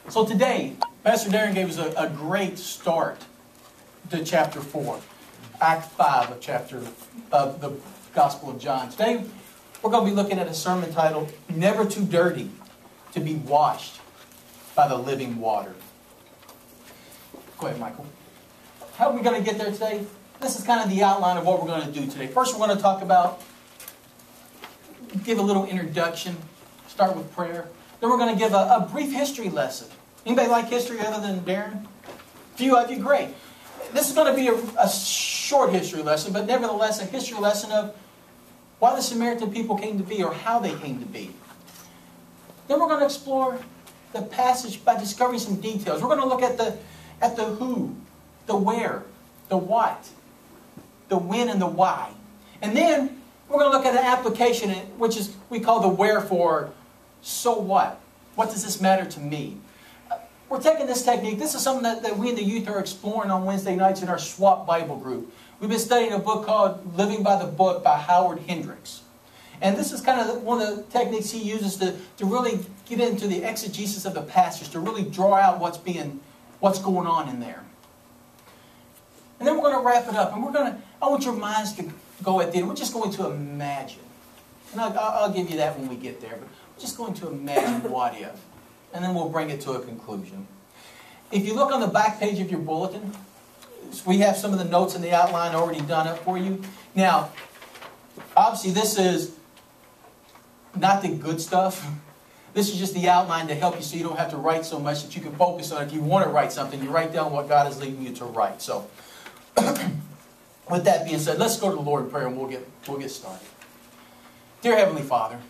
So today, Pastor Darren gave us a great start to chapter 4, Act 5 of the Gospel of John. Today, we're going to be looking at a sermon titled, Never Too Dirty to be Washed by the Living Water. Go ahead, Michael. How are we going to get there today? This is kind of the outline of what we're going to do today. First, we're going to talk about, give a little introduction, start with prayer. Then we're going to give a brief history lesson. Anybody like history other than Darren? A few of you, great. This is going to be a short history lesson, but nevertheless a history lesson of why the Samaritan people came to be or how they came to be. Then we're going to explore the passage by discovering some details. We're going to look at the who, the where, the what, the when and the why. And then we're going to look at an application, which is we call the wherefore. So what? What does this matter to me? We're taking this technique. This is something that we in the youth are exploring on Wednesday nights in our SWAP Bible group. We've been studying a book called Living by the Book by Howard Hendricks. And this is kind of one of the techniques he uses to really get into the exegesis of the passage, to really draw out what's going on in there. And then we're going to wrap it up. And I want your minds to go at the end. We're just going to imagine. And I'll give you that when we get there. But we're just going to imagine what if. And then we'll bring it to a conclusion. If you look on the back page of your bulletin, we have some of the notes in the outline already done up for you. Now, obviously this is not the good stuff. This is just the outline to help you so you don't have to write so much, that you can focus on it. If you want to write something, you write down what God is leading you to write. So, with that being said, let's go to the Lord in prayer and we'll get started. Dear Heavenly Father,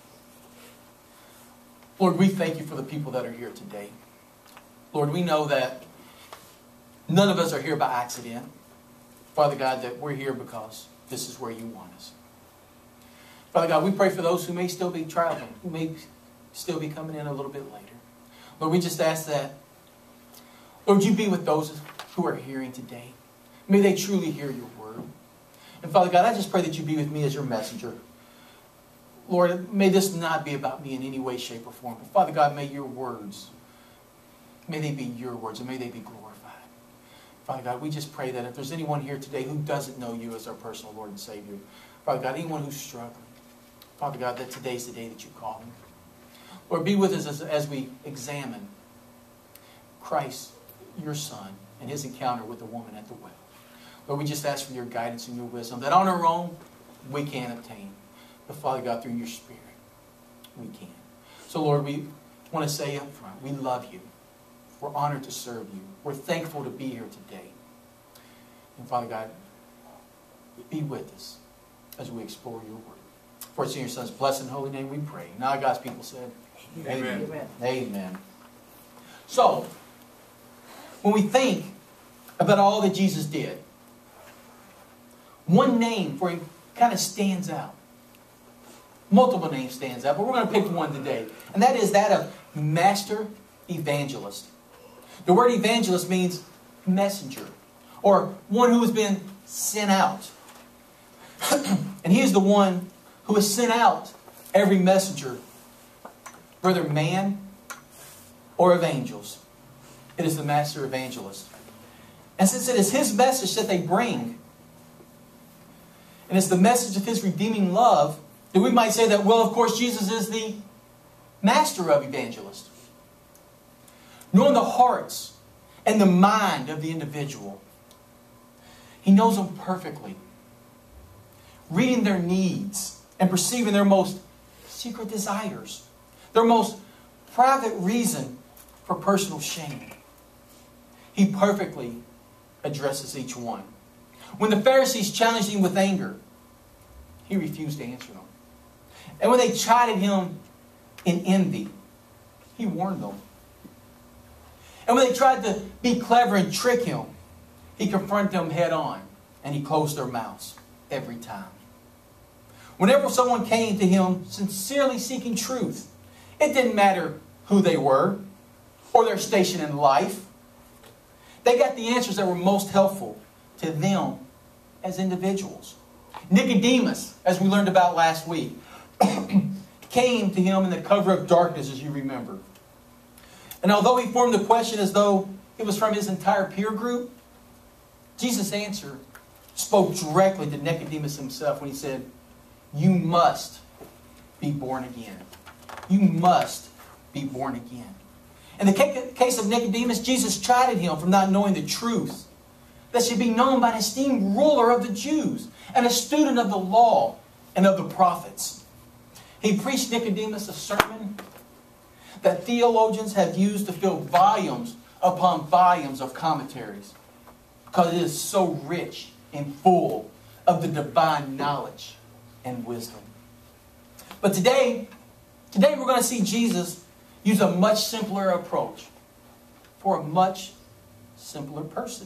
Lord, we thank you for the people that are here today. Lord, we know that none of us are here by accident. Father God, that we're here because this is where you want us. Father God, we pray for those who may still be traveling, who may still be coming in a little bit later. Lord, we just ask that, Lord, you be with those who are hearing today. May they truly hear your word. And Father God, I just pray that you be with me as your messenger. Lord, may this not be about me in any way, shape, or form. But Father God, may your words, may they be your words, and may they be glorified. Father God, we just pray that if there's anyone here today who doesn't know you as our personal Lord and Savior, Father God, anyone who's struggling, Father God, that today's the day that you call them. Lord, be with us as we examine Christ, your Son, and his encounter with the woman at the well. Lord, we just ask for your guidance and your wisdom that on our own we can't obtain. But Father God, through your Spirit, we can. So Lord, we want to say up front, we love you. We're honored to serve you. We're thankful to be here today. And Father God, be with us as we explore your word. For it's in your Son's blessed and holy name we pray. Now God's people said, Amen. Amen. Amen. So, when we think about all that Jesus did, one name for him kind of stands out. Multiple names stands out, but we're going to pick one today. And that is that of Master Evangelist. The word evangelist means messenger, or one who has been sent out. And he is the one who has sent out every messenger, whether man or of angels. It is the Master Evangelist. And since it is his message that they bring, and it's the message of his redeeming love, then we might say that, well, of course, Jesus is the master of evangelists. Knowing the hearts and the mind of the individual. He knows them perfectly. Reading their needs and perceiving their most secret desires. Their most private reason for personal shame. He perfectly addresses each one. When the Pharisees challenged him with anger, he refused to answer them. And when they chided him in envy, he warned them. And when they tried to be clever and trick him, he confronted them head on, and he closed their mouths every time. Whenever someone came to him sincerely seeking truth, it didn't matter who they were or their station in life. They got the answers that were most helpful to them as individuals. Nicodemus, as we learned about last week, came to him in the cover of darkness, as you remember. And although he formed the question as though it was from his entire peer group, Jesus' answer spoke directly to Nicodemus himself when he said, you must be born again. You must be born again. In the case of Nicodemus, Jesus chided him for not knowing the truth that should be known by an esteemed ruler of the Jews and a student of the law and of the prophets. He preached Nicodemus a sermon that theologians have used to fill volumes upon volumes of commentaries, because it is so rich and full of the divine knowledge and wisdom. But today we're going to see Jesus use a much simpler approach for a much simpler person.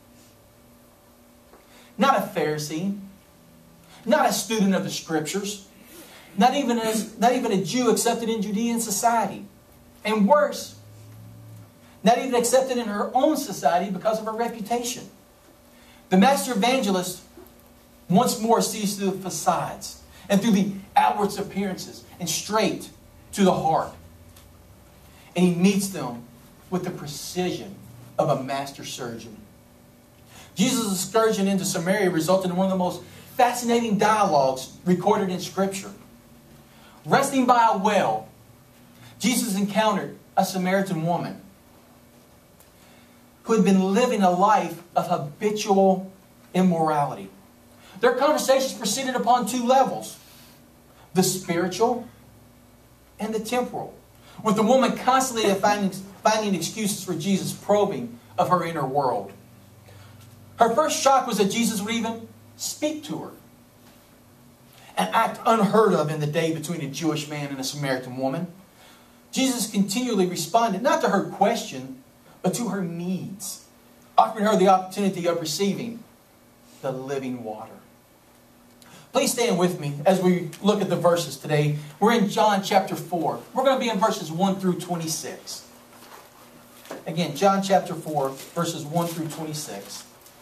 Not a Pharisee, not a student of the Scriptures, not even a Jew accepted in Judean society. And worse, not even accepted in her own society because of her reputation. The master evangelist once more sees through the facades and through the outward appearances and straight to the heart. And he meets them with the precision of a master surgeon. Jesus' excursion into Samaria resulted in one of the most fascinating dialogues recorded in Scripture. Resting by a well, Jesus encountered a Samaritan woman who had been living a life of habitual immorality. Their conversations proceeded upon two levels, the spiritual and the temporal, with the woman constantly finding excuses for Jesus' probing of her inner world. Her first shock was that Jesus would even speak to her, an act unheard of in the day between a Jewish man and a Samaritan woman. Jesus continually responded not to her question, but to her needs, offering her the opportunity of receiving the living water. Please stand with me as we look at the verses today. We're in John chapter 4. We're going to be in verses 1 through 26. Again, John chapter 4, verses 1 through 26.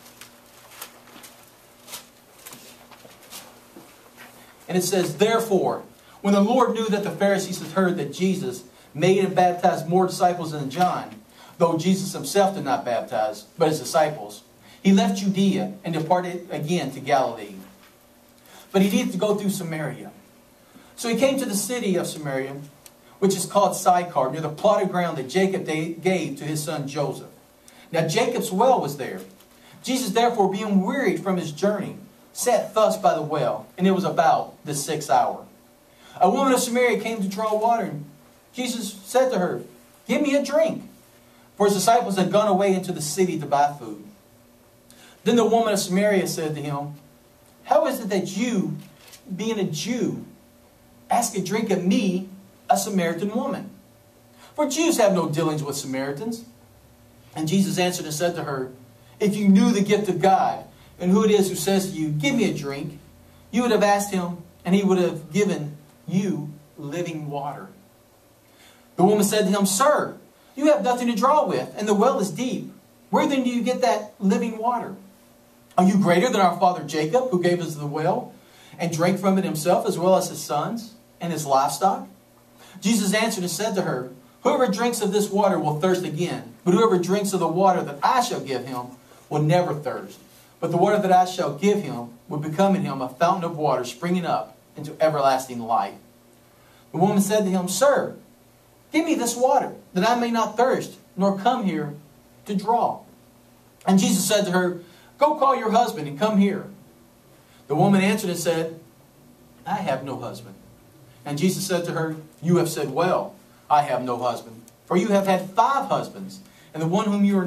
And it says, therefore, when the Lord knew that the Pharisees had heard that Jesus made and baptized more disciples than John, though Jesus himself did not baptize, but his disciples, he left Judea and departed again to Galilee. But he needed to go through Samaria. So he came to the city of Samaria, which is called Sychar, near the plotted ground that Jacob gave to his son Joseph. Now Jacob's well was there. Jesus, therefore, being wearied from his journey, sat thus by the well, and it was about the 6th hour. A woman of Samaria came to draw water, and Jesus said to her, give me a drink. For his disciples had gone away into the city to buy food. Then the woman of Samaria said to him, how is it that you, being a Jew, ask a drink of me, a Samaritan woman? For Jews have no dealings with Samaritans. And Jesus answered and said to her, if you knew the gift of God, and who it is who says to you, give me a drink, you would have asked him, and he would have given you living water. The woman said to him, sir, you have nothing to draw with, and the well is deep. Where then do you get that living water? Are you greater than our father Jacob, who gave us the well, and drank from it himself, as well as his sons and his livestock? Jesus answered and said to her, whoever drinks of this water will thirst again, but whoever drinks of the water that I shall give him will never thirst. But the water that I shall give him will become in him a fountain of water springing up into everlasting life. The woman said to him, sir, give me this water, that I may not thirst, nor come here to draw. And Jesus said to her, go call your husband and come here. The woman answered and said, I have no husband. And Jesus said to her, you have said well, I have no husband. For you have had 5 husbands, and the one whom you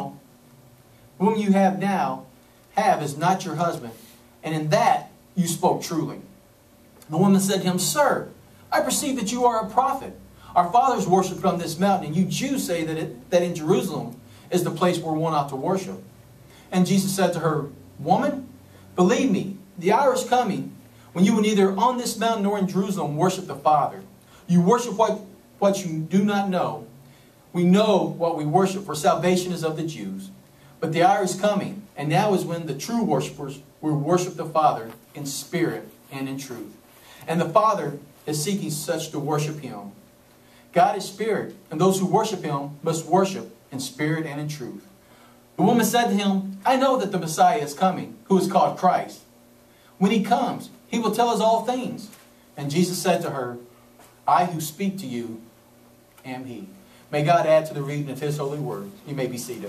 have now, is not your husband. And in that you spoke truly. The woman said to him, sir, I perceive that you are a prophet. Our fathers worshipped on this mountain, and you Jews say that in Jerusalem is the place where one ought to worship. And Jesus said to her, woman, believe me, the hour is coming when you will neither on this mountain nor in Jerusalem worship the Father. You worship what you do not know. We know what we worship, for salvation is of the Jews. But the hour is coming, and now is when the true worshipers will worship the Father in spirit and in truth. And the Father is seeking such to worship him. God is spirit, and those who worship him must worship in spirit and in truth. The woman said to him, I know that the Messiah is coming, who is called Christ. When he comes, he will tell us all things. And Jesus said to her, I who speak to you am he. May God add to the reading of his holy word. You may be seated.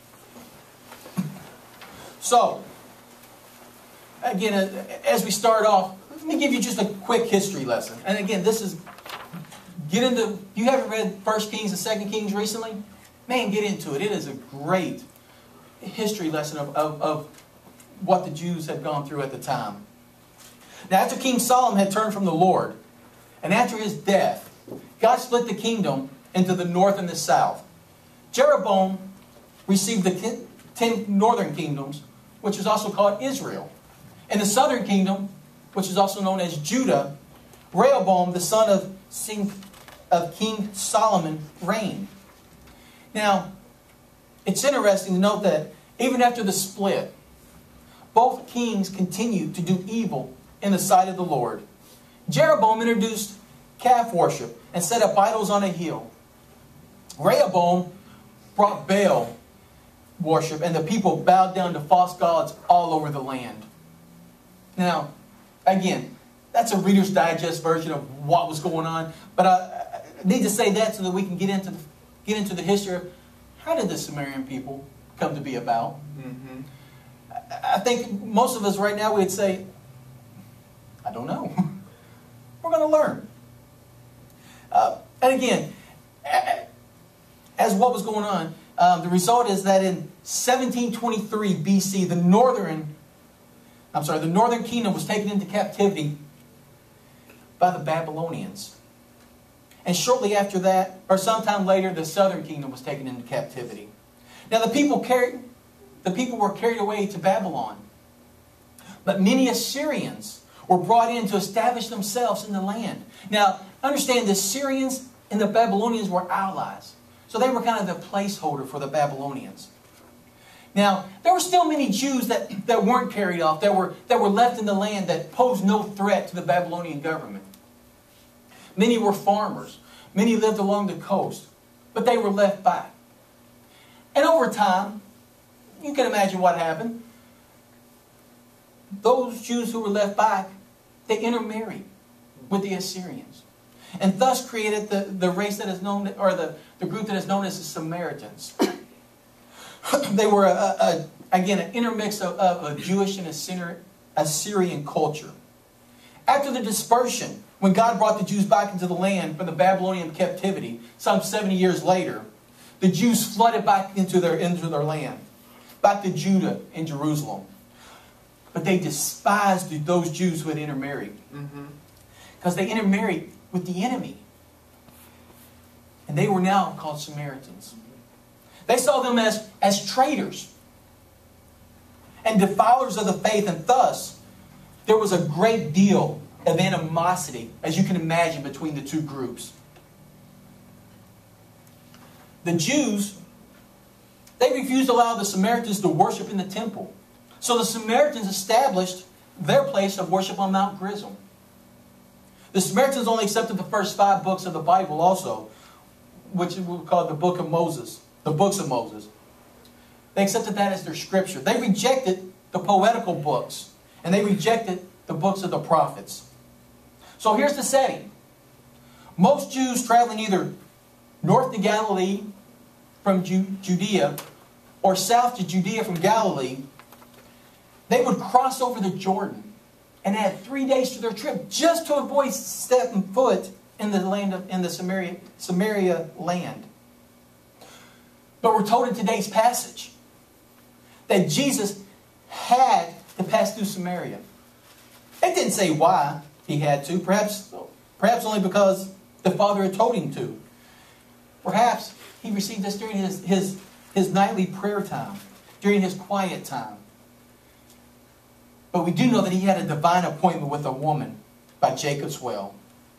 So, again, as we start off, let me give you just a quick history lesson. And again, you haven't read 1 Kings and 2 Kings recently? Man, get into it. It is a great history lesson of what the Jews had gone through at the time. Now, after King Solomon had turned from the Lord, and after his death, God split the kingdom into the north and the south. Jeroboam received the 10 northern kingdoms, which is also called Israel. And the southern kingdom, which is also known as Judah, Rehoboam, the son of King Solomon, reigned. Now, it's interesting to note that even after the split, both kings continued to do evil in the sight of the Lord. Jeroboam introduced calf worship and set up idols on a hill. Rehoboam brought Baal worship, and the people bowed down to false gods all over the land. Now, again, that's a Reader's Digest version of what was going on, but I need to say that so that we can get into the history of how did the Sumerian people come to be about. Mm-hmm. I think most of us right now would say, I don't know. We're going to learn. And again, as what was going on, the result is that in 1723 BC, the northern kingdom was taken into captivity by the Babylonians. And shortly after that, or sometime later, the southern kingdom was taken into captivity. Now the people were carried away to Babylon. But many Assyrians were brought in to establish themselves in the land. Now, understand the Assyrians and the Babylonians were allies. So they were kind of the placeholder for the Babylonians. Now, there were still many Jews that weren't carried off, that were left in the land that posed no threat to the Babylonian government. Many were farmers. Many lived along the coast. But they were left back. And over time, you can imagine what happened. Those Jews who were left back, they intermarried with the Assyrians. And thus created the race that is known, or the group that is known as the Samaritans. They were, again, an intermix of a Jewish and Assyrian culture. After the dispersion, when God brought the Jews back into the land from the Babylonian captivity, some 70 years later, the Jews flooded back into their land, back to Judah and Jerusalem. But they despised those Jews who had intermarried. Because they intermarried with the enemy. And they were now called Samaritans. They saw them as traitors and defilers of the faith, and thus there was a great deal of animosity, as you can imagine, between the two groups. The Jews, they refused to allow the Samaritans to worship in the temple. So the Samaritans established their place of worship on Mount Gerizim. The Samaritans only accepted the first 5 books of the Bible also, which we call the book of Moses, the books of Moses. They accepted that as their scripture. They rejected the poetical books, and they rejected the books of the prophets. So here's the setting. Most Jews traveling either north to Galilee from Judea or south to Judea from Galilee, they would cross over the Jordan and add 3 days to their trip just to avoid stepping foot in the Samaria land. But we're told in today's passage that Jesus had to pass through Samaria. It didn't say why he had to. Perhaps only because the Father had told him to. Perhaps he received this during his nightly prayer time, during his quiet time. But we do know that he had a divine appointment with a woman by Jacob's well.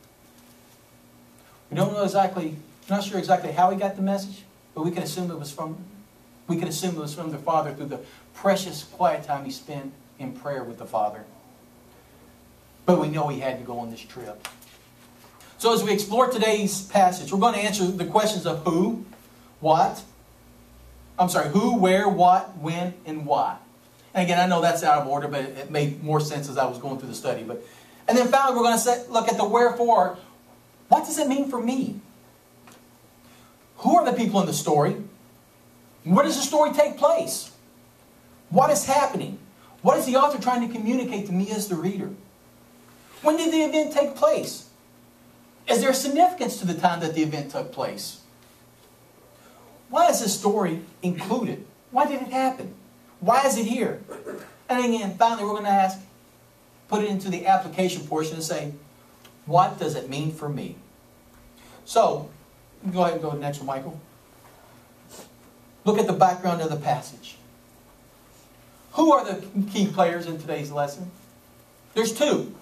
We don't know exactly, not sure exactly how he got the message, but we can assume it was from the Father through the precious quiet time he spent in prayer with the Father. But we know he had to go on this trip. So as we explore today's passage, we're going to answer the questions of who, what, who, where, what, when, and why. And again, I know that's out of order, but it made more sense as I was going through the study. And then finally, we're going to look at the wherefore. What does it mean for me? Who are the people in the story? Where does the story take place? What is happening? What is the author trying to communicate to me as the reader? When did the event take place? Is there significance to the time that the event took place? Why is this story included? Why did it happen? Why is it here? And again, finally, we're going to put it into the application portion and say, what does it mean for me? So, go ahead and go to the next one, Michael. Look at the background of the passage. Who are the key players in today's lesson? There's two.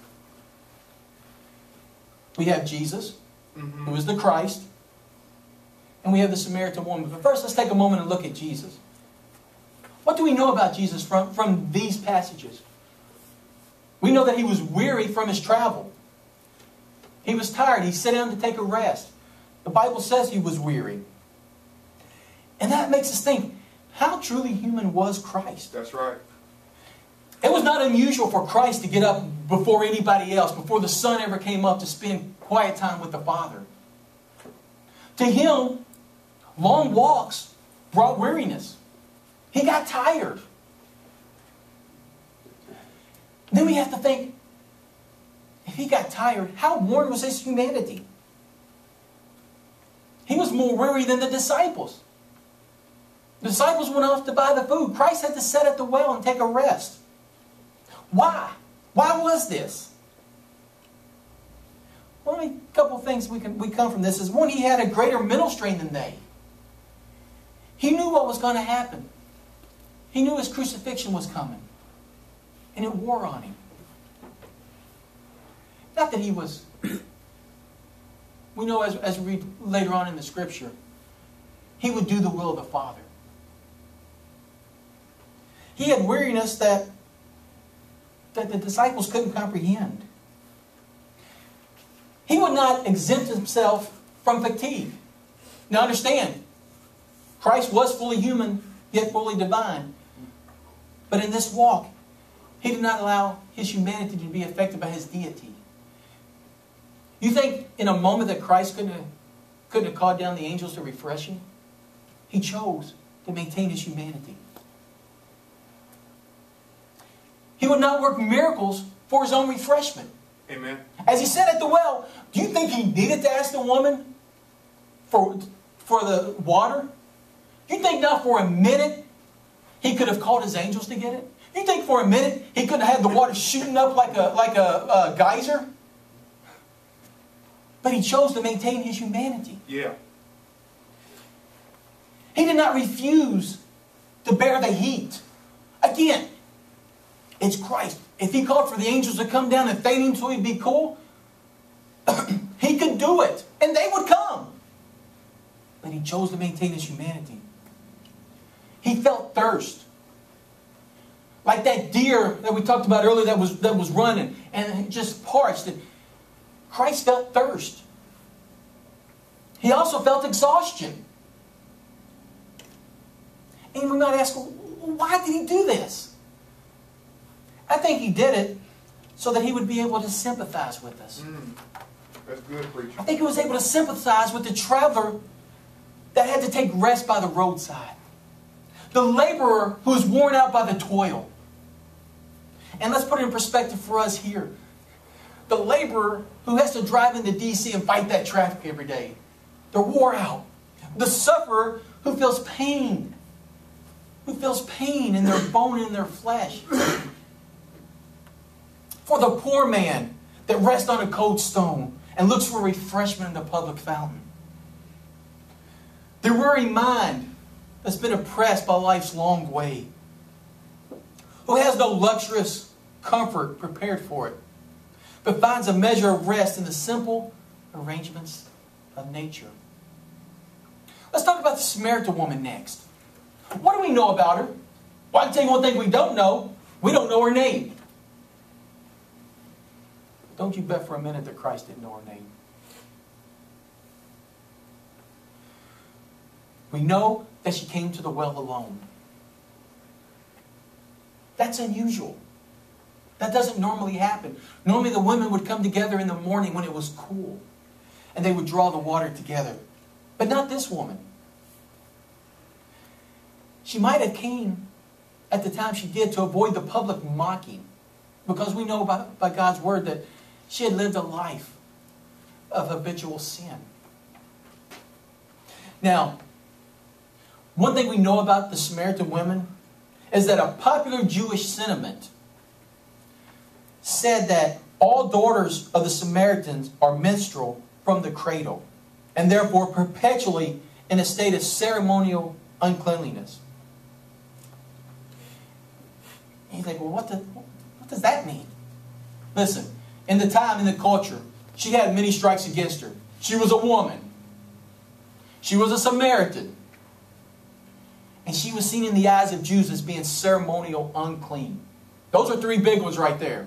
We have Jesus, who is the Christ, and we have the Samaritan woman. But first, let's take a moment and look at Jesus. What do we know about Jesus from these passages? We know that he was weary from his travel. He was tired. He sat down to take a rest. The Bible says he was weary. And that makes us think, how truly human was Christ? That's right. It was not unusual for Christ to get up before anybody else, before the sun ever came up, to spend quiet time with the Father. To him, long walks brought weariness. He got tired. Then we have to think, if he got tired, how worn was his humanity? He was more weary than the disciples. The disciples went off to buy the food. Christ had to sit at the well and take a rest. Why? Why was this? Well, a couple of things we come from this is, one, he had a greater mental strain than they. He knew what was going to happen. He knew his crucifixion was coming. And it wore on him. Not that he was... We know as we read later on in the Scripture, he would do the will of the Father. He had weariness that the disciples couldn't comprehend. He would not exempt himself from fatigue. Now understand, Christ was fully human, yet fully divine. But in this walk, he did not allow his humanity to be affected by his deity. You think in a moment that Christ couldn't have called down the angels to refresh him? He chose to maintain his humanity. He would not work miracles for his own refreshment. Amen. As he sat at the well, do you think he needed to ask the woman for the water? You think not for a minute he could have called his angels to get it? You think for a minute he could have had the water shooting up like a geyser? But he chose to maintain his humanity. Yeah. He did not refuse to bear the heat. Again, it's Christ. If he called for the angels to come down and feign him so he'd be cool, he could do it. And they would come. But he chose to maintain his humanity. He felt thirst. Like that deer that we talked about earlier that was running and just parched. Christ felt thirst. He also felt exhaustion. And we might ask, why did he do this? I think he did it so that he would be able to sympathize with us. That's good, preacher. I think he was able to sympathize with the traveler that had to take rest by the roadside. The laborer who was worn out by the toil. And let's put it in perspective for us here. The laborer who has to drive into D.C. and fight that traffic every day. They're wore out. The sufferer who feels pain. Who feels pain in their bone and in their flesh. For the poor man that rests on a cold stone and looks for refreshment in the public fountain. The weary mind that's been oppressed by life's long way. Who has no luxurious comfort prepared for it, but finds a measure of rest in the simple arrangements of nature. Let's talk about the Samaritan woman next. What do we know about her? Well, I can tell you one thing we don't know. We don't know her name. Don't you bet for a minute that Christ didn't know her name. We know that she came to the well alone. That's unusual. That doesn't normally happen. Normally the women would come together in the morning when it was cool. And they would draw the water together. But not this woman. She might have came at the time she did to avoid the public mocking. Because we know by God's word that she had lived a life of habitual sin. Now, one thing we know about the Samaritan women is that a popular Jewish sentiment said that all daughters of the Samaritans are menstrual from the cradle, and therefore perpetually in a state of ceremonial uncleanliness. And you think, well, what does that mean? Listen, in the time, in the culture, she had many strikes against her. She was a woman. She was a Samaritan. And she was seen in the eyes of Jews as being ceremonial unclean. Those are three big ones right there.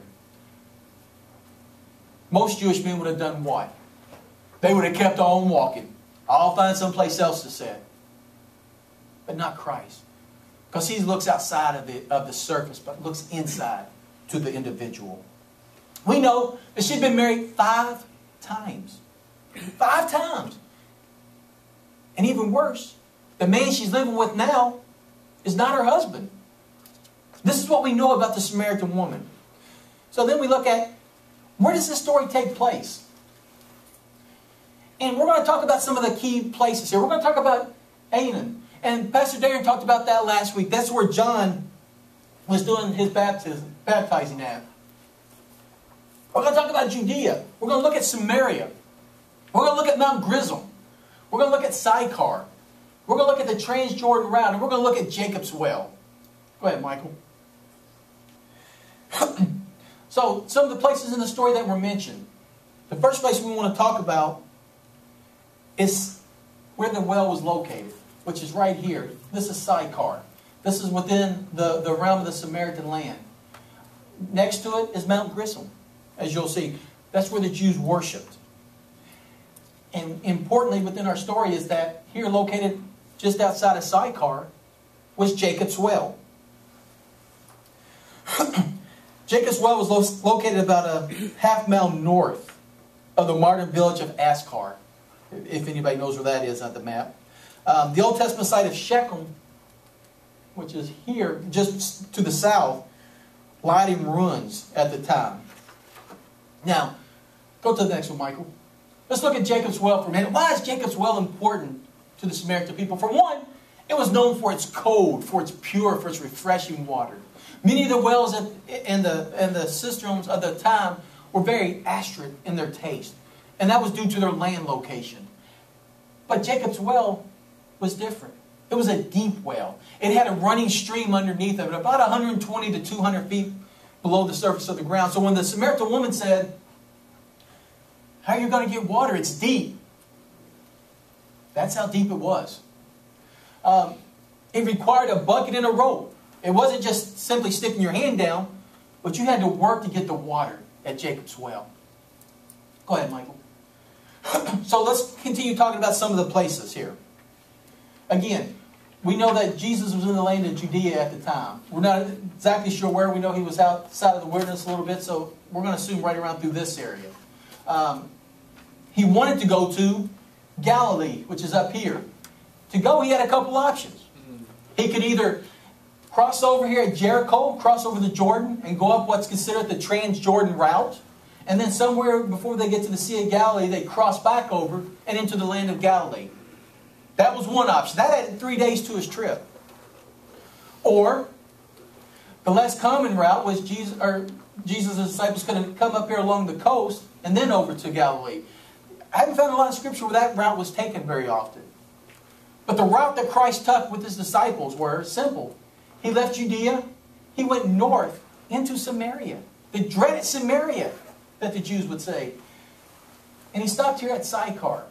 Most Jewish men would have done what? They would have kept on walking. I'll find someplace else to sit. But not Christ. Because he looks outside of the surface, but looks inside to the individual. We know that she'd been married 5 times. 5 times. And even worse, the man she's living with now is not her husband. This is what we know about the Samaritan woman. So then we look at, where does this story take place? And we're going to talk about some of the key places here. We're going to talk about Anan. And Pastor Darren talked about that last week. That's where John was doing his baptizing at. We're going to talk about Judea. We're going to look at Samaria. We're going to look at Mount Gerizim. We're going to look at Sychar. We're going to look at the Transjordan route. And we're going to look at Jacob's well. Go ahead, Michael. So, some of the places in the story that were mentioned. The first place we want to talk about is where the well was located, which is right here. This is Sychar. This is within the realm of the Samaritan land. Next to it is Mount Gerizim, as you'll see. That's where the Jews worshipped. And importantly within our story is that here located just outside of Sychar was Jacob's well. Jacob's well was located about a half-mile north of the modern village of Askar, if anybody knows where that is on the map. The Old Testament site of Shechem, which is here, just to the south, lied in ruins at the time. Now, go to the next one, Michael. Let's look at Jacob's well for a minute. Why is Jacob's well important to the Samaritan people? For one, it was known for its cold, for its pure, for its refreshing water. Many of the wells and the cisterns of the time were very acrid in their taste. And that was due to their land location. But Jacob's well was different. It was a deep well. It had a running stream underneath of it, about 120 to 200 feet below the surface of the ground. So when the Samaritan woman said, "How are you going to get water? It's deep." That's how deep it was. It required a bucket and a rope. It wasn't just simply sticking your hand down, but you had to work to get the water at Jacob's well. Go ahead, Michael. So let's continue talking about some of the places here. Again, we know that Jesus was in the land of Judea at the time. We're not exactly sure where. We know he was outside of the wilderness a little bit, so we're going to assume right around through this area. He wanted to go to Galilee, which is up here. To go, he had a couple options. He could either cross over here at Jericho, cross over the Jordan, and go up what's considered the Transjordan route. And then somewhere before they get to the Sea of Galilee, they cross back over and into the land of Galilee. That was one option. That added 3 days to his trip. Or, the less common route was Jesus' disciples could have come up here along the coast and then over to Galilee. I haven't found a lot of scripture where that route was taken very often. But the route that Christ took with his disciples were simple. He left Judea. He went north into Samaria. The dreaded Samaria that the Jews would say. And he stopped here at Sychar.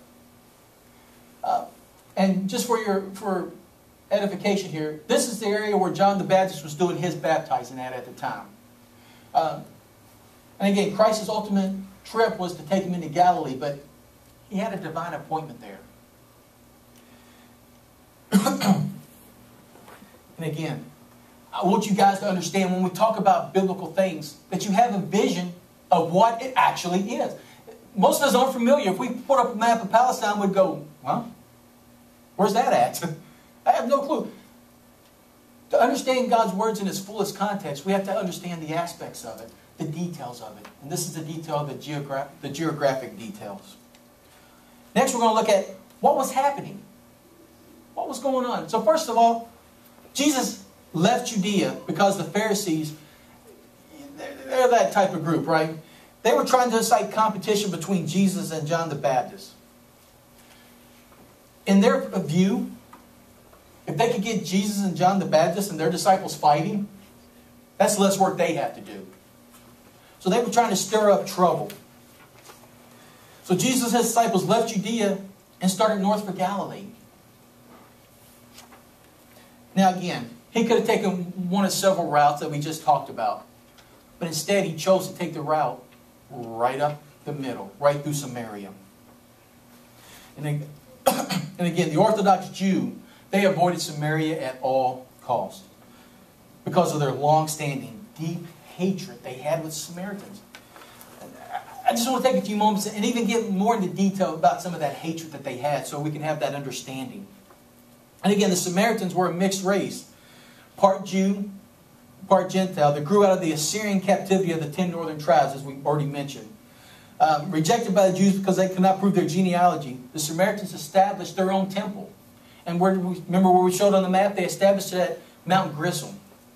And just for edification here, this is the area where John the Baptist was doing his baptizing at the time. And again, Christ's ultimate trip was to take him into Galilee, but he had a divine appointment there. And again, I want you guys to understand when we talk about biblical things that you have a vision of what it actually is. Most of us aren't familiar. If we put up a map of Palestine, we'd go, huh? Where's that at? I have no clue. To understand God's words in its fullest context, we have to understand the aspects of it, the details of it. And this is the detail of the geographic details. Next, we're going to look at what was happening. What was going on? So first of all, Jesus left Judea because the Pharisees, they're that type of group, right? They were trying to incite competition between Jesus and John the Baptist. In their view, if they could get Jesus and John the Baptist and their disciples fighting, that's less work they have to do. So they were trying to stir up trouble. So Jesus and his disciples left Judea and started north for Galilee. Now again, he could have taken one of several routes that we just talked about. But instead he chose to take the route right up the middle, right through Samaria. And again, the Orthodox Jew, they avoided Samaria at all costs because of their long-standing, deep hatred they had with Samaritans. I just want to take a few moments and even get more into detail about some of that hatred that they had so we can have that understanding. And again, the Samaritans were a mixed race, part Jew, part Gentile, that grew out of the Assyrian captivity of the 10 northern tribes, as we already mentioned. Rejected by the Jews because they could not prove their genealogy, the Samaritans established their own temple. And remember where we showed on the map? They established it at Mount Grissom.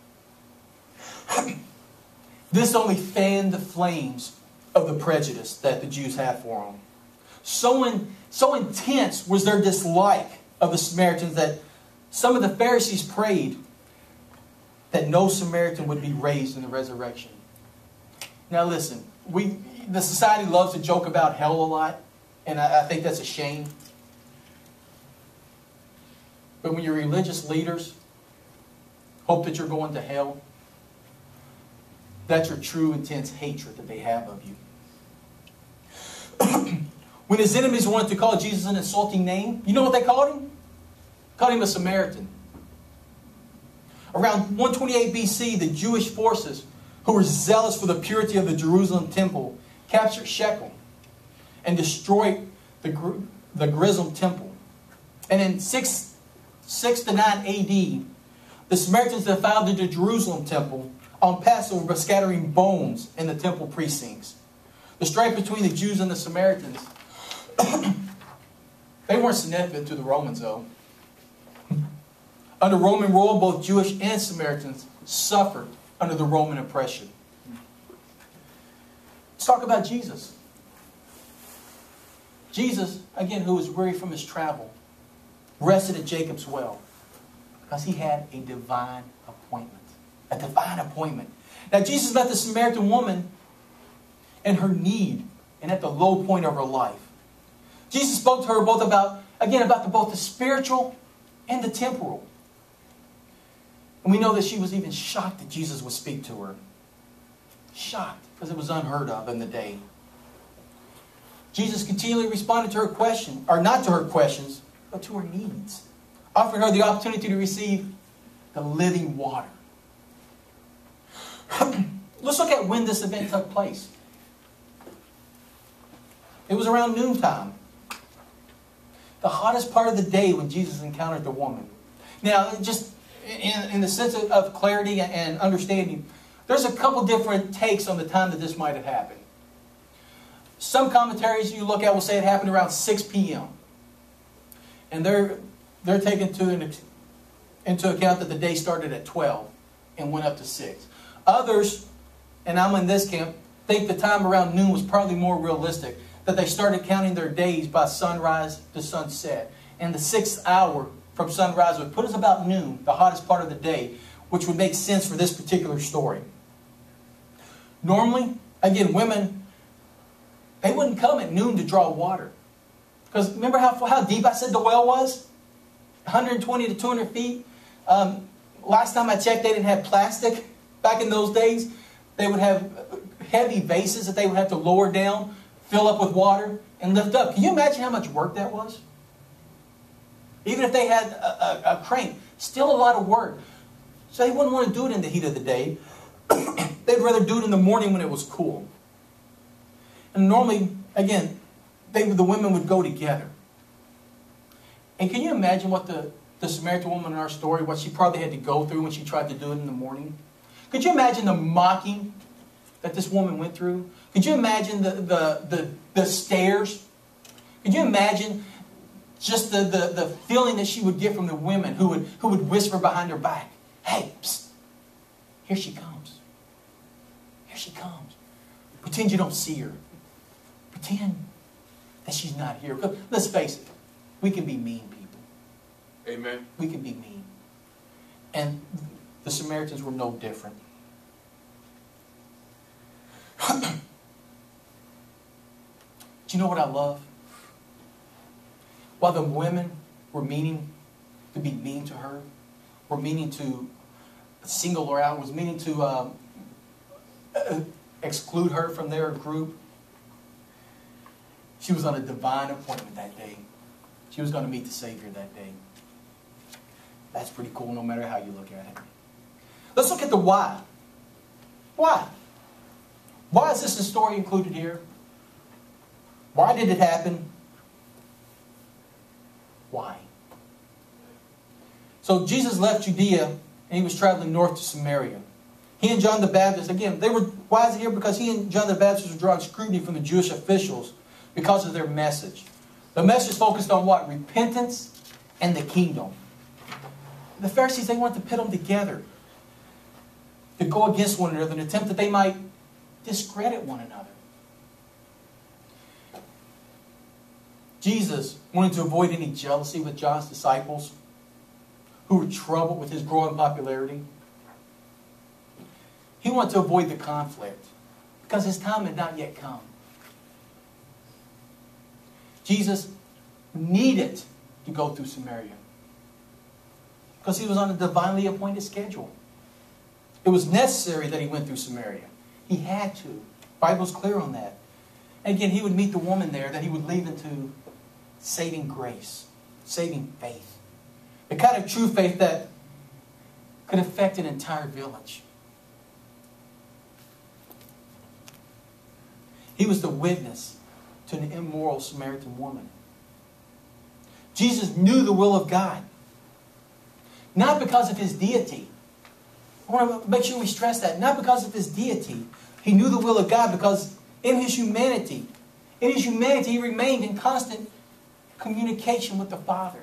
This only fanned the flames of the prejudice that the Jews had for them. So intense was their dislike of the Samaritans that some of the Pharisees prayed that no Samaritan would be raised in the resurrection. Now listen, the society loves to joke about hell a lot, and I think that's a shame. But when your religious leaders hope that you're going to hell, that's your true intense hatred that they have of you. When his enemies wanted to call Jesus an insulting name, you know what they called him? Called him a Samaritan. Around 128 BC, the Jewish forces, who were zealous for the purity of the Jerusalem temple, captured Shechem and destroyed the Grissom temple. And in 6 to 9 AD, the Samaritans defiled the Jerusalem temple on Passover by scattering bones in the temple precincts. The strife between the Jews and the Samaritans, they weren't significant to the Romans, though. Under Roman rule, both Jewish and Samaritans suffered under the Roman oppression. Let's talk about Jesus. Jesus, again, who was weary from his travel, rested at Jacob's well because he had a divine appointment. A divine appointment. Now, Jesus met the Samaritan woman in her need and at the low point of her life. Jesus spoke to her both about both the spiritual and the temporal. And we know that she was even shocked that Jesus would speak to her. Shocked, because it was unheard of in the day. Jesus continually responded to her question, or not to her questions, but to her needs, offering her the opportunity to receive the living water. Let's look at when this event took place. It was around noontime. The hottest part of the day when Jesus encountered the woman. Now, just in the sense of clarity and understanding, there's a couple different takes on the time that this might have happened. Some commentaries you look at will say it happened around 6 p.m. And they're taking into account that the day started at 12 and went up to 6. Others, and I'm in this camp, think the time around noon was probably more realistic, that they started counting their days by sunrise to sunset. And the 6th hour from sunrise would put us about noon, the hottest part of the day, which would make sense for this particular story. Normally, again, women, they wouldn't come at noon to draw water. Because remember how deep I said the well was? 120 to 200 feet. Last time I checked, they didn't have plastic. Back in those days, they would have heavy vases that they would have to lower down, fill up with water, and lift up. Can you imagine how much work that was? Even if they had a crane, still a lot of work. So they wouldn't want to do it in the heat of the day. They'd rather do it in the morning when it was cool. And normally, again, the women would go together. And can you imagine what the Samaritan woman in our story, what she probably had to go through when she tried to do it in the morning? Could you imagine the mocking that this woman went through? Could you imagine the stares? Could you imagine just the feeling that she would get from the women who would whisper behind her back, "Hey, psst, here she comes. Here she comes." Pretend you don't see her. Pretend that she's not here. Let's face it, we can be mean people. Amen. We can be mean. And the Samaritans were no different. Do you know what I love? While the women were meaning to be mean to her, were meaning to single her out, was meaning to exclude her from their group, she was on a divine appointment that day. She was going to meet the Savior that day. That's pretty cool no matter how you look at it. Let's look at the why. Why? Why is this story included here? Why did it happen? Why? So Jesus left Judea and he was traveling north to Samaria. He and John the Baptist, again, why is it here? Because he and John the Baptist were drawing scrutiny from the Jewish officials because of their message. The message focused on what? Repentance and the kingdom. The Pharisees, they wanted to pit them together, to go against one another in an attempt that they might discredit one another. Jesus wanted to avoid any jealousy with John's disciples who were troubled with his growing popularity. He wanted to avoid the conflict because his time had not yet come. Jesus needed to go through Samaria because he was on a divinely appointed schedule. It was necessary that he went through Samaria. He had to. The Bible's clear on that. And again, he would meet the woman there that he would lead into saving grace, saving faith. The kind of true faith that could affect an entire village. He was the witness to an immoral Samaritan woman. Jesus knew the will of God. Not because of his deity. I want to make sure we stress that. Not because of his deity. He knew the will of God because in his humanity, he remained in constant communication with the Father.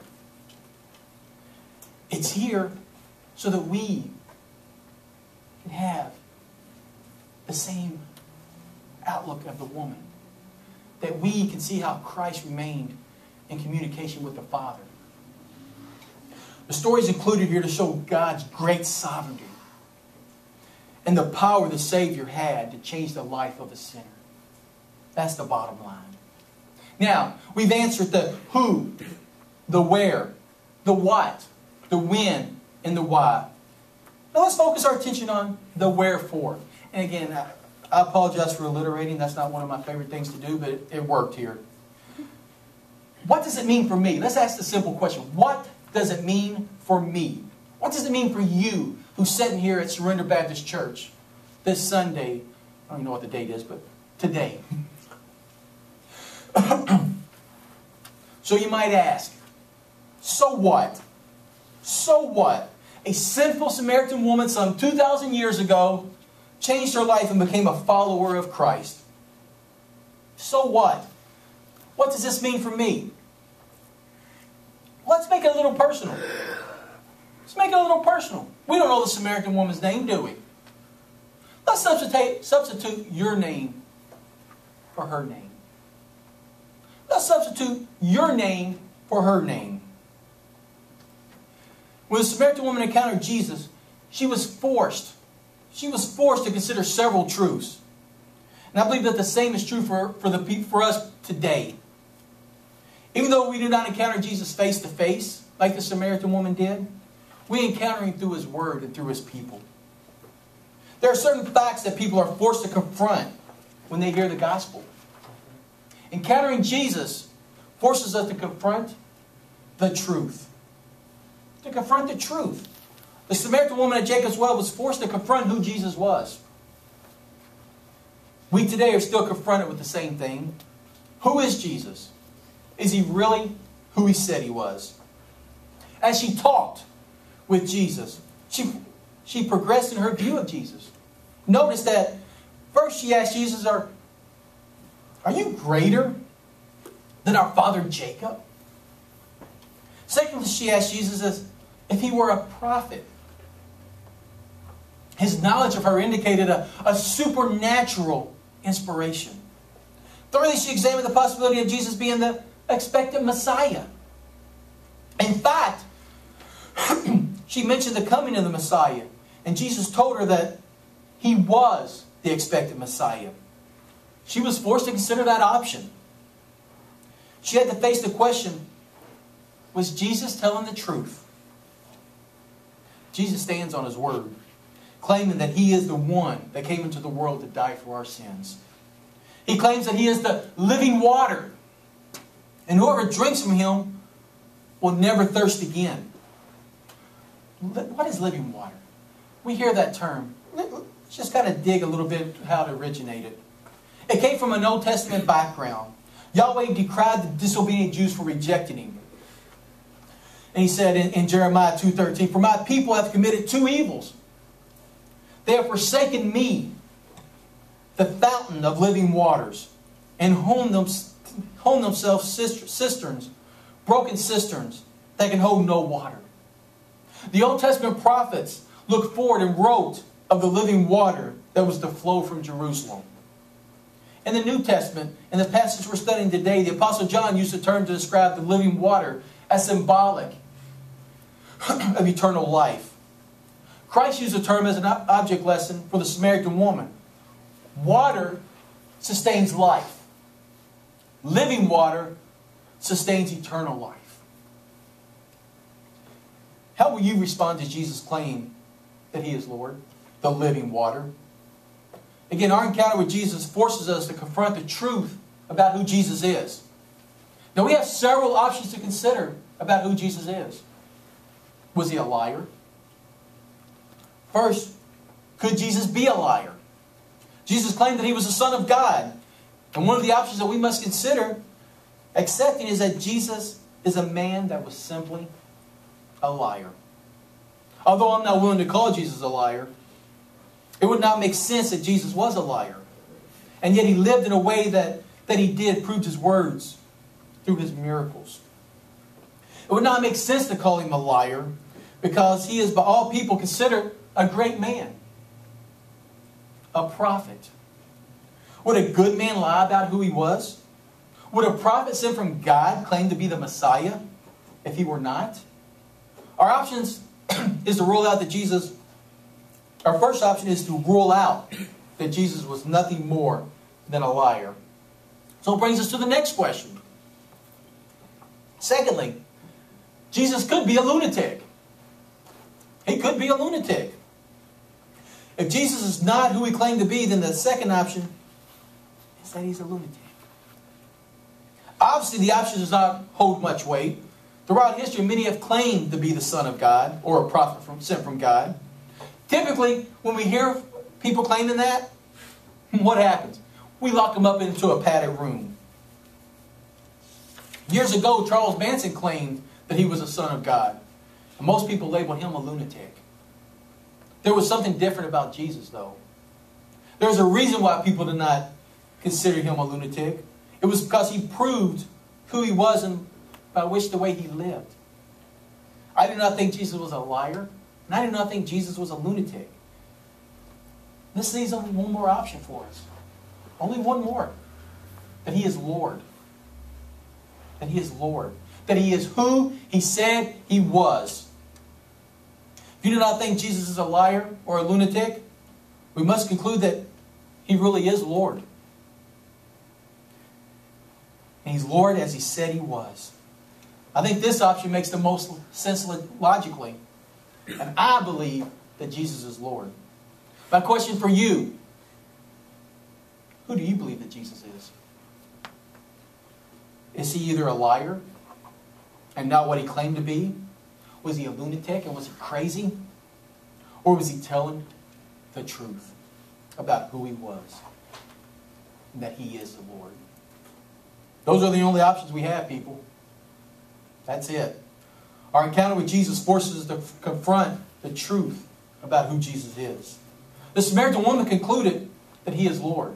It's here so that we can have the same outlook of the woman. That we can see how Christ remained in communication with the Father. The story is included here to show God's great sovereignty and the power the Savior had to change the life of a sinner. That's the bottom line. Now, we've answered the who, the where, the what, the when, and the why. Now let's focus our attention on the wherefore. And again, I apologize for alliterating. That's not one of my favorite things to do, but it worked here. What does it mean for me? Let's ask the simple question. What does it mean for me? What does it mean for you who's sitting here at Surrender Baptist Church this Sunday? I don't even know what the date is, but today. So you might ask, so what? So what? A sinful Samaritan woman some 2,000 years ago changed her life and became a follower of Christ. So what? What does this mean for me? Let's make it a little personal. Let's make it a little personal. We don't know the Samaritan woman's name, do we? Let's substitute your name for her name. Let's substitute your name for her name. When the Samaritan woman encountered Jesus, she was forced to consider several truths. And I believe that the same is true for us today. Even though we do not encounter Jesus face to face, like the Samaritan woman did, we encounter Him through His Word and through His people. There are certain facts that people are forced to confront when they hear the gospel. Encountering Jesus forces us to confront the truth. to confront the truth. The Samaritan woman at Jacob's well was forced to confront who Jesus was. We today are still confronted with the same thing. Who is Jesus? Is he really who he said he was? As she talked with Jesus, she progressed in her view of Jesus. Notice that first she asked Jesus, are you greater than our father Jacob? Secondly, she asked Jesus if he were a prophet. His knowledge of her indicated a supernatural inspiration. Thirdly, she examined the possibility of Jesus being the expected Messiah. In fact, she mentioned the coming of the Messiah, and Jesus told her that he was the expected Messiah. She was forced to consider that option. She had to face the question, was Jesus telling the truth? Jesus stands on his word, claiming that he is the one that came into the world to die for our sins. He claims that he is the living water, and whoever drinks from him will never thirst again. What is living water? We hear that term. Let's just kind of dig a little bit how it originated. It came from an Old Testament background. Yahweh decried the disobedient Jews for rejecting him. And he said in Jeremiah 2:13, "For my people have committed two evils. They have forsaken me, the fountain of living waters, and honed themselves cisterns, broken cisterns that can hold no water." The Old Testament prophets looked forward and wrote of the living water that was to flow from Jerusalem. In the New Testament, in the passage we're studying today, the Apostle John used the term to describe the living water as symbolic of eternal life. Christ used the term as an object lesson for the Samaritan woman. Water sustains life. Living water sustains eternal life. How will you respond to Jesus' claim that he is Lord, the living water? Again, our encounter with Jesus forces us to confront the truth about who Jesus is. Now, we have several options to consider about who Jesus is. Was he a liar? First, could Jesus be a liar? Jesus claimed that he was the Son of God. And one of the options that we must consider accepting is that Jesus is a man that was simply a liar. Although I'm not willing to call Jesus a liar, it would not make sense that Jesus was a liar. And yet he lived in a way that he did, proved his words through his miracles. It would not make sense to call him a liar because he is by all people considered a great man, a prophet. Would a good man lie about who he was? Would a prophet sent from God claim to be the Messiah if he were not? Our options is to rule out that Jesus, our first option is to rule out that Jesus was nothing more than a liar. So it brings us to the next question. Secondly, Jesus could be a lunatic. He could be a lunatic. If Jesus is not who he claimed to be, then the second option is that he's a lunatic. Obviously, the option does not hold much weight. Throughout history, many have claimed to be the Son of God or a prophet sent from God. Typically, when we hear people claiming that, what happens? We lock them up into a padded room. Years ago, Charles Manson claimed that he was a son of God. And most people labeled him a lunatic. There was something different about Jesus, though. There's a reason why people did not consider him a lunatic. It was because he proved who he was and by which the way he lived. I do not think Jesus was a liar, and I do not think Jesus was a lunatic. This leaves only one more option for us. Only one more. That he is Lord. That he is Lord. That he is who he said he was. If you do not think Jesus is a liar or a lunatic, we must conclude that he really is Lord. And he's Lord as he said he was. I think this option makes the most sense logically. And I believe that Jesus is Lord. My question for you, who do you believe that Jesus is? Is he either a liar and not what he claimed to be? Was he a lunatic and was he crazy? Or was he telling the truth about who he was and that he is the Lord? Those are the only options we have, people. That's it. Our encounter with Jesus forces us to confront the truth about who Jesus is. The Samaritan woman concluded that he is Lord.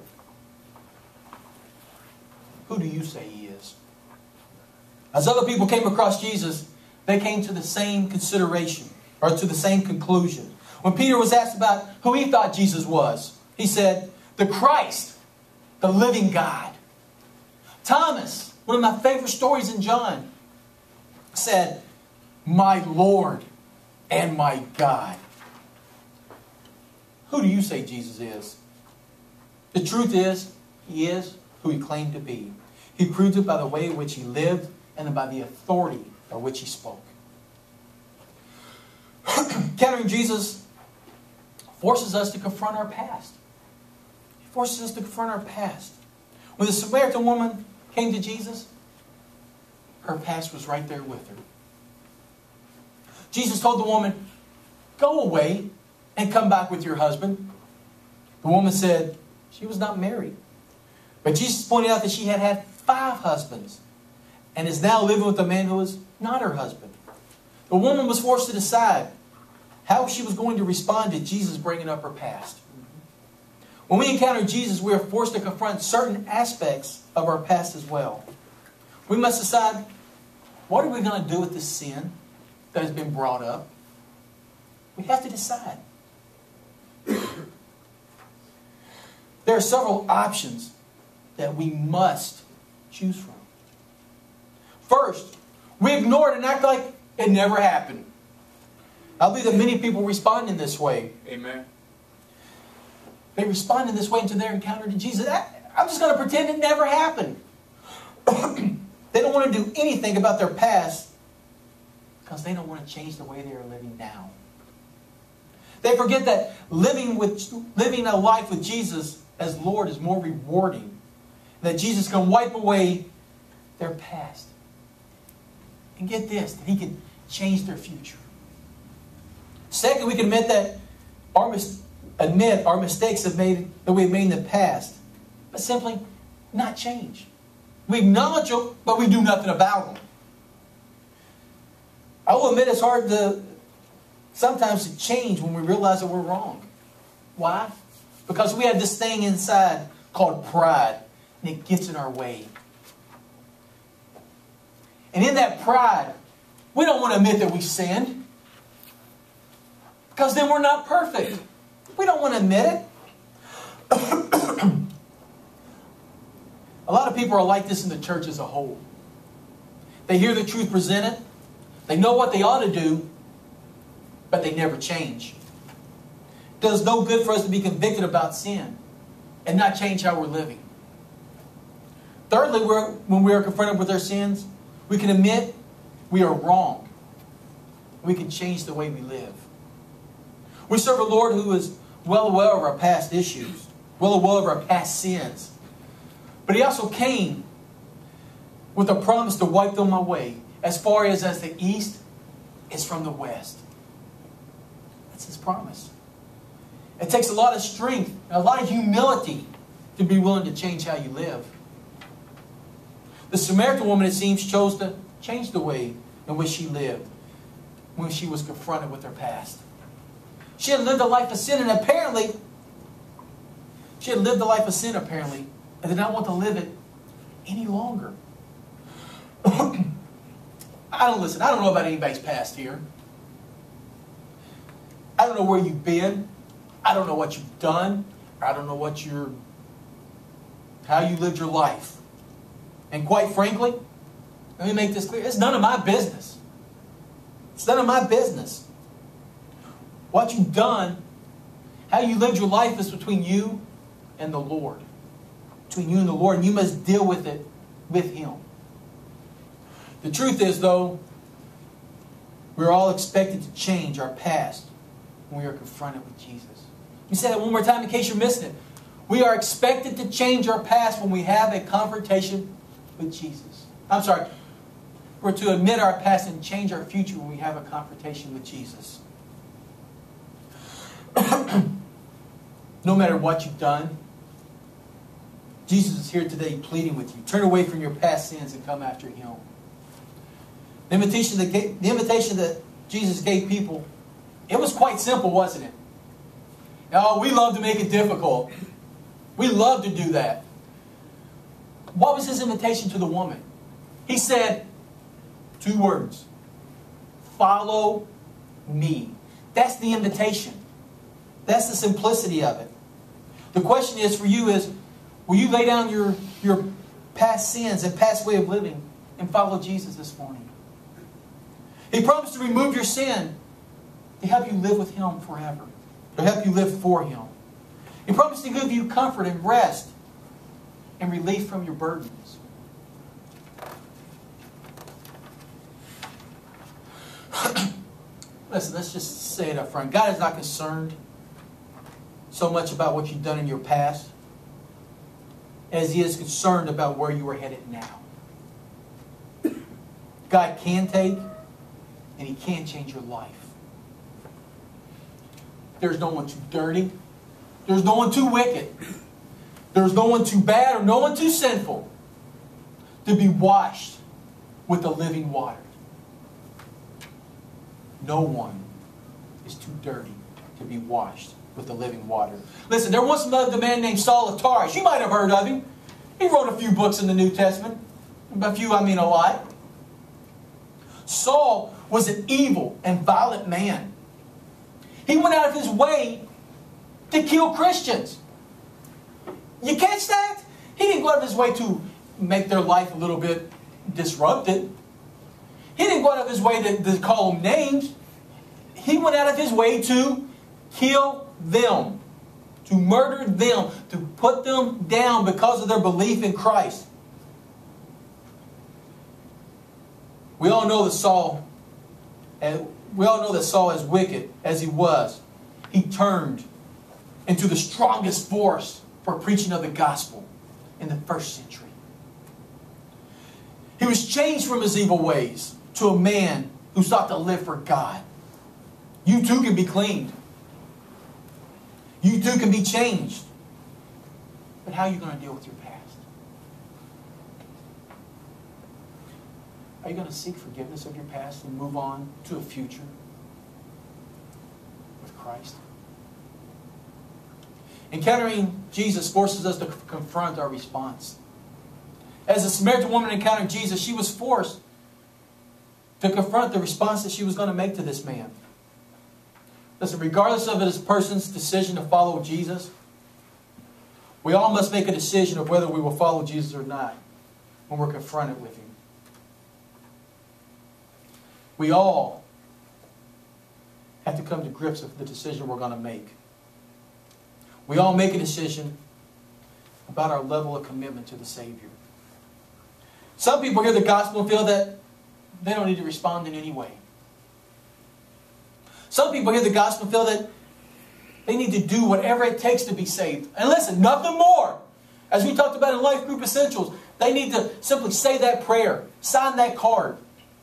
Who do you say he is? As other people came across Jesus, they came to the same consideration, or to the same conclusion. When Peter was asked about who he thought Jesus was, he said, the Christ, the living God. Thomas, one of my favorite stories in John, said, my Lord and my God. Who do you say Jesus is? The truth is, he is who he claimed to be. He proved it by the way in which he lived and by the authority by which he spoke. Encountering Jesus forces us to confront our past. It forces us to confront our past. When the Samaritan woman came to Jesus, her past was right there with her. Jesus told the woman, go away and come back with your husband. The woman said she was not married. But Jesus pointed out that she had had 5 husbands and is now living with a man who is not her husband. The woman was forced to decide how she was going to respond to Jesus bringing up her past. When we encounter Jesus, we are forced to confront certain aspects of our past as well. We must decide, what are we going to do with this sin that has been brought up? We have to decide. There are several options that we must choose from. First, we ignore it and act like it never happened. I believe that many people respond in this way. Amen. They respond in this way into their encounter to Jesus. I'm just going to pretend it never happened. They don't want to do anything about their past because they don't want to change the way they are living now. They forget that living a life with Jesus as Lord is more rewarding. That Jesus can wipe away their past. And get this, that He can change their future. Second, we can admit that our mistakes that we've made in the past, but simply not change. We acknowledge them, but we do nothing about them. I will admit it's hard sometimes to change when we realize that we're wrong. Why? Because we have this thing inside called pride, and it gets in our way. And in that pride, we don't want to admit that we sinned, because then we're not perfect. We don't want to admit it. A lot of people are like this in the church as a whole. They hear the truth presented. They know what they ought to do, but they never change. It does no good for us to be convicted about sin and not change how we're living. Thirdly, when we are confronted with our sins, we can admit we are wrong. We can change the way we live. We serve a Lord who is well aware of our past issues, well aware of our past sins. But He also came with a promise to wipe them away as far as the east is from the west. That's His promise. It takes a lot of strength and a lot of humility to be willing to change how you live. The Samaritan woman, it seems, chose to change the way in which she lived when she was confronted with her past. She had lived a life of sin, and apparently, and did not want to live it any longer. I don't know about anybody's past here. I don't know where you've been. I don't know what you've done. I don't know how you lived your life. And quite frankly, let me make this clear. It's none of my business. It's none of my business. What you've done, how you lived your life is between you and the Lord. Between you and the Lord, and you must deal with it with Him. The truth is, though, we're all expected to change our past when we are confronted with Jesus. Let me say that one more time in case you're missing it. We are expected to change our past when we have a confrontation with Jesus. We're to admit our past and change our future when we have a confrontation with Jesus. No matter what you've done, Jesus is here today pleading with you. Turn away from your past sins and come after Him. The invitation that Jesus gave people, it was quite simple, wasn't it? Oh, we love to make it difficult. We love to do that. What was His invitation to the woman? He said 2 words. Follow me. That's the invitation. That's the simplicity of it. The question is for you is, will you lay down your past sins and past way of living and follow Jesus this morning? He promised to remove your sin to help you live with Him forever. To help you live for Him. He promised to give you comfort and rest and relief from your burdens. Listen, let's just say it up front. God is not concerned so much about what you've done in your past as He is concerned about where you are headed now. God can take and He can change your life. There's no one too dirty. There's no one too wicked. There's no one too bad or no one too sinful to be washed with the living water. No one is too dirty to be washed with the living water. Listen, there once lived a man named Saul of Tarsus. You might have heard of him. He wrote a few books in the New Testament. By a few, I mean a lot. Saul was an evil and violent man. He went out of his way to kill Christians. You catch that? He didn't go out of his way to make their life a little bit disrupted. He didn't go out of his way to call them names. He went out of his way to kill them, to murder them, to put them down because of their belief in Christ. We all know that Saul, as wicked as he was, he turned into the strongest force for preaching of the gospel in the first century. He was changed from his evil ways to a man who sought to live for God. You too can be cleaned. You too can be changed. But how are you going to deal with your past? Are you going to seek forgiveness of your past and move on to a future with Christ? Encountering Jesus forces us to confront our response. As the Samaritan woman encountered Jesus, she was forced to confront the response that she was going to make to this man. Listen, regardless of this person's decision to follow Jesus, we all must make a decision of whether we will follow Jesus or not when we're confronted with Him. We all have to come to grips with the decision we're going to make. We all make a decision about our level of commitment to the Savior. Some people hear the gospel and feel that they don't need to respond in any way. Some people hear the gospel and feel that they need to do whatever it takes to be saved. And listen, nothing more. As we talked about in Life Group Essentials, they need to simply say that prayer, sign that card.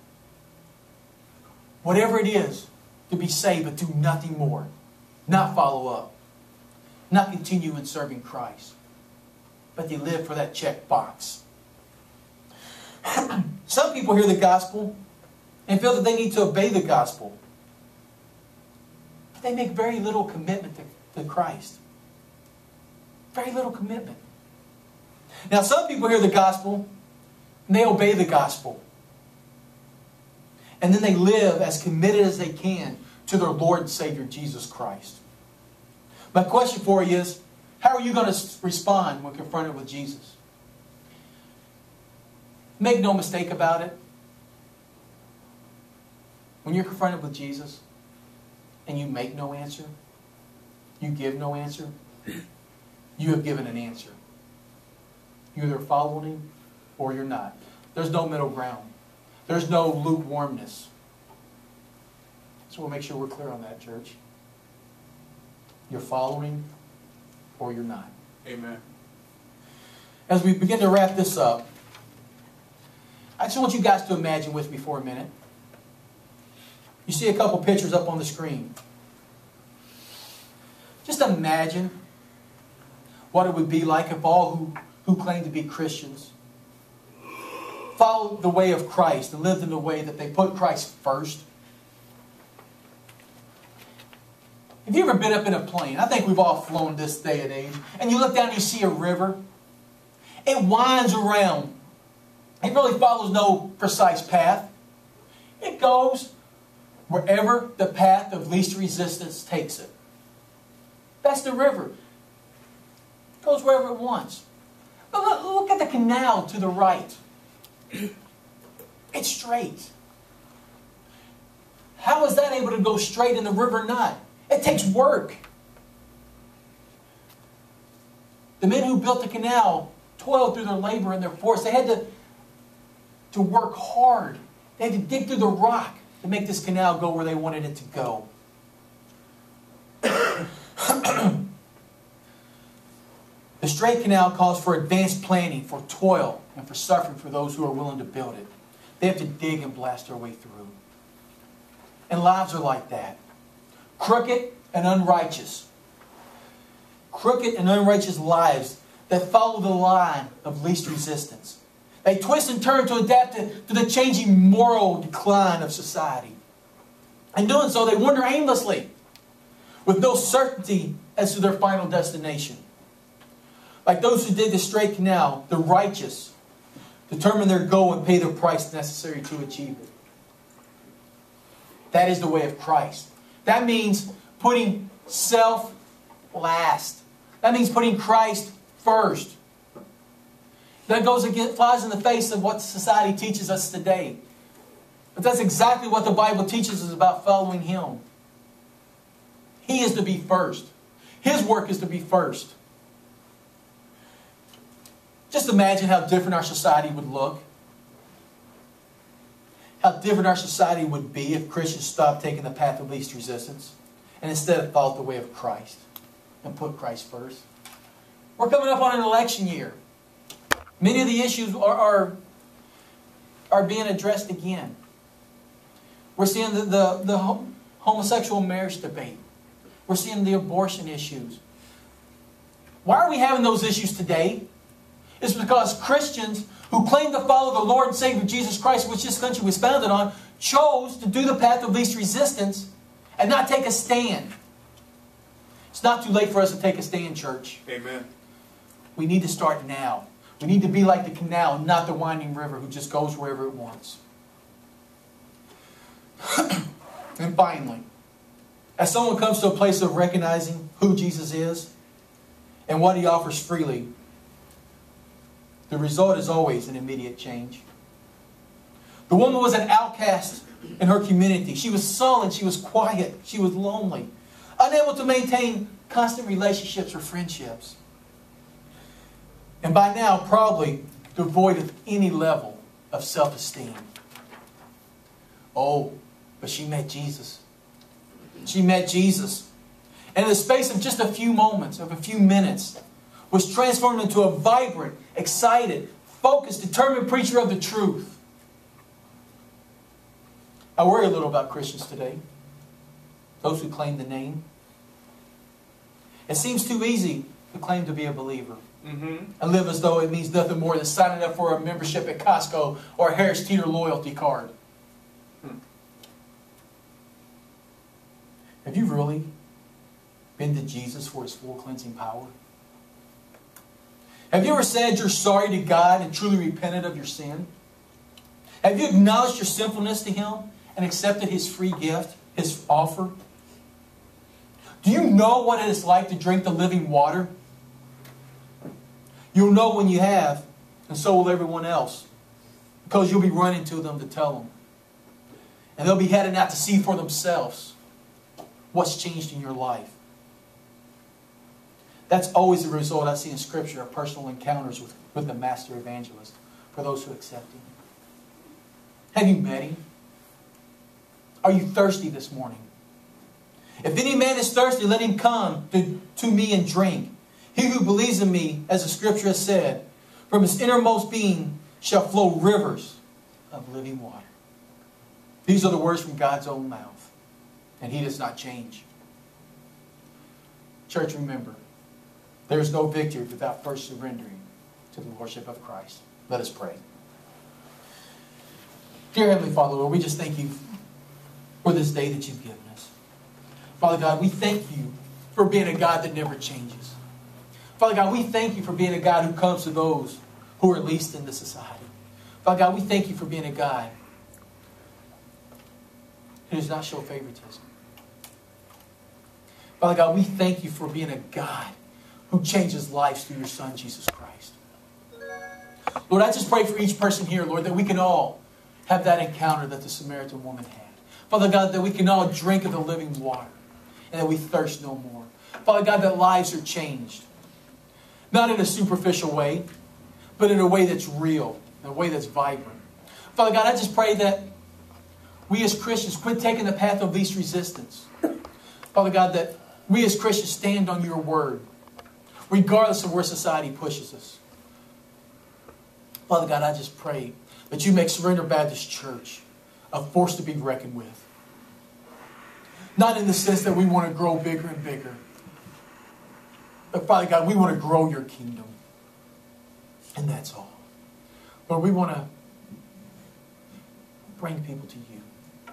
Whatever it is to be saved, but do nothing more. Not follow up. Not continue in serving Christ. But they live for that check box. Some people hear the gospel and feel that they need to obey the gospel. But they make very little commitment to Christ. Very little commitment. Now some people hear the gospel and they obey the gospel. And then they live as committed as they can to their Lord and Savior, Jesus Christ. My question for you is, how are you going to respond when confronted with Jesus? Make no mistake about it. When you're confronted with Jesus and you make no answer, you give no answer, you have given an answer. You're either following Him or you're not. There's no middle ground. There's no lukewarmness. So we'll make sure we're clear on that, church. You're following or you're not. Amen. As we begin to wrap this up, I just want you guys to imagine with me for a minute. You see a couple pictures up on the screen. Just imagine what it would be like if all who claim to be Christians followed the way of Christ and lived in the way that they put Christ first. Have you ever been up in a plane? I think we've all flown this day and age. And you look down and you see a river. It winds around. It really follows no precise path. It goes wherever the path of least resistance takes it. That's the river. It goes wherever it wants. But look at the canal to the right. It's straight. How is that able to go straight and the river not? It takes work. The men who built the canal toiled through their labor and their force. They had to work hard. They had to dig through the rock to make this canal go where they wanted it to go. The straight canal calls for advanced planning, for toil, and for suffering for those who are willing to build it. They have to dig and blast their way through. And lives are like that. Crooked and unrighteous. Crooked and unrighteous lives that follow the line of least resistance. They twist and turn to adapt to the changing moral decline of society. In doing so, they wander aimlessly, with no certainty as to their final destination. Like those who dig the straight canal, the righteous determine their goal and pay the price necessary to achieve it. That is the way of Christ. That means putting self last. That means putting Christ first. That flies in the face of what society teaches us today. But that's exactly what the Bible teaches us about following Him. He is to be first. His work is to be first. Just imagine how different our society would look. How different our society would be if Christians stopped taking the path of least resistance and instead followed the way of Christ and put Christ first. We're coming up on an election year. Many of the issues are being addressed again. We're seeing the homosexual marriage debate. We're seeing the abortion issues. Why are we having those issues today? It's because Christians who claim to follow the Lord and Savior Jesus Christ, which this country was founded on, chose to do the path of least resistance and not take a stand. It's not too late for us to take a stand, church. Amen. We need to start now. We need to be like the canal, not the winding river who just goes wherever it wants. And finally, as someone comes to a place of recognizing who Jesus is and what He offers freely, the result is always an immediate change. The woman was an outcast in her community. She was sullen. She was quiet. She was lonely. Unable to maintain constant relationships or friendships. And by now, probably devoid of any level of self-esteem. Oh, but she met Jesus. She met Jesus. And in the space of just a few moments, of a few minutes, was transformed into a vibrant, excited, focused, determined preacher of the truth. I worry a little about Christians today. Those who claim the name. It seems too easy to claim to be a believer. And live as though it means nothing more than signing up for a membership at Costco or a Harris Teeter loyalty card. Have you really been to Jesus for His full cleansing power? Have you ever said you're sorry to God and truly repented of your sin? Have you acknowledged your sinfulness to Him and accepted His free gift, His offer? Do you know what it is like to drink the living water? You'll know when you have, and so will everyone else. Because you'll be running to them to tell them. And they'll be heading out to see for themselves what's changed in your life. That's always the result I see in Scripture of personal encounters with the Master Evangelist for those who accept Him. Have you met Him? Are you thirsty this morning? If any man is thirsty, let him come to me and drink. He who believes in me, as the Scripture has said, from his innermost being shall flow rivers of living water. These are the words from God's own mouth. And He does not change. Church, remember, there is no victory without first surrendering to the Lordship of Christ. Let us pray. Dear Heavenly Father, Lord, we just thank You for this day that You've given us. Father God, we thank You for being a God that never changes. Father God, we thank You for being a God who comes to those who are least in the society. Father God, we thank You for being a God who does not show favoritism. Father God, we thank You for being a God who changes lives through Your Son, Jesus Christ. Lord, I just pray for each person here, Lord, that we can all have that encounter that the Samaritan woman had. Father God, that we can all drink of the living water and that we thirst no more. Father God, that lives are changed. Not in a superficial way, but in a way that's real, in a way that's vibrant. Father God, I just pray that we as Christians quit taking the path of least resistance. Father God, that we as Christians stand on Your word, regardless of where society pushes us. Father God, I just pray that You make Surrender Baptist Church a force to be reckoned with. Not in the sense that we want to grow bigger and bigger. But Father God, we want to grow Your kingdom. And that's all. Lord, we want to bring people to You.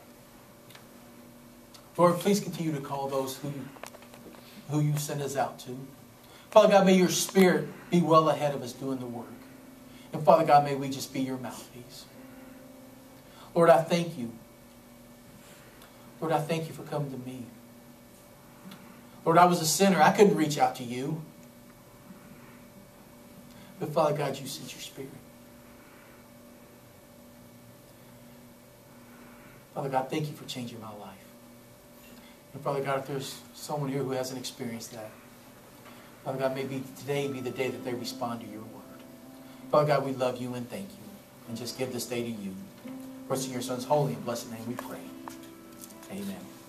Lord, please continue to call those who You send us out to. Father God, may Your Spirit be well ahead of us doing the work. And Father God, may we just be Your mouthpiece. Lord, I thank You. Lord, I thank You for coming to me. Lord, I was a sinner. I couldn't reach out to You. But Father God, You sent Your Spirit. Father God, thank You for changing my life. And Father God, if there's someone here who hasn't experienced that, Father God, maybe today be the day that they respond to Your word. Father God, we love You and thank You. And just give this day to You. For it's in Your Son's holy and blessed name we pray. Amen.